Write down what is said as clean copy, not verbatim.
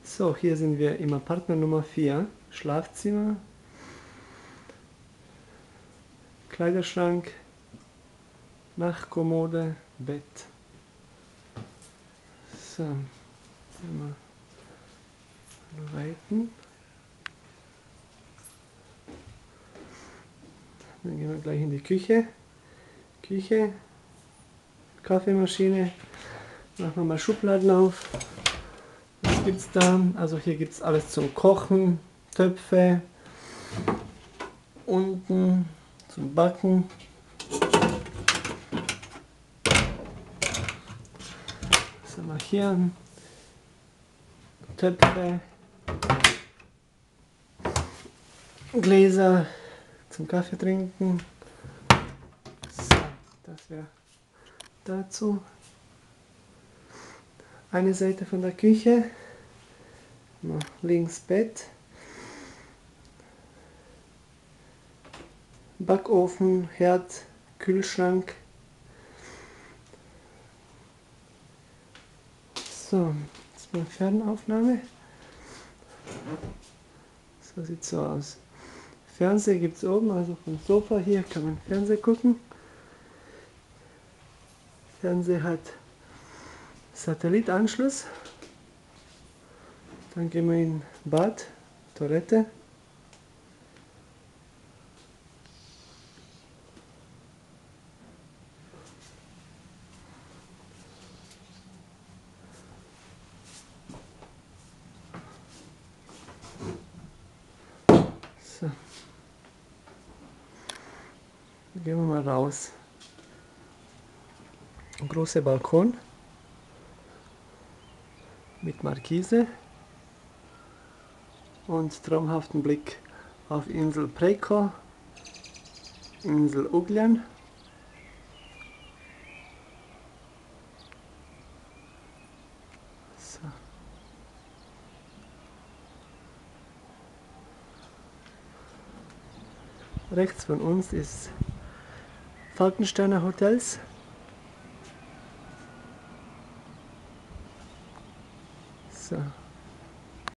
So, hier sind wir im Apartment Nummer 4. Schlafzimmer, Kleiderschrank, Nachtkommode, Bett. So, mal weiten. Dann gehen wir gleich in die Küche. Kaffeemaschine. Machen wir mal Schubladen auf. Was gibt's da? Also hier gibt es alles zum Kochen, Töpfe, unten zum Backen. Was haben wir hier? Töpfe, Gläser zum Kaffee trinken. So, das wäre dazu. Eine Seite von der Küche. Links Bett. Backofen, Herd, Kühlschrank. So, jetzt mal Fernaufnahme. So sieht es so aus. Fernseher gibt es oben, also vom Sofa hier kann man Fernseher gucken. Fernseher hat Satellitanschluss. Dann gehen wir in Bad, Toilette. So. Dann gehen wir mal raus. Ein großer Balkon mit Markise und traumhaften Blick auf Insel Preko, Insel Ugljan. So. Rechts von uns ist Falkensteiner Hotels. So.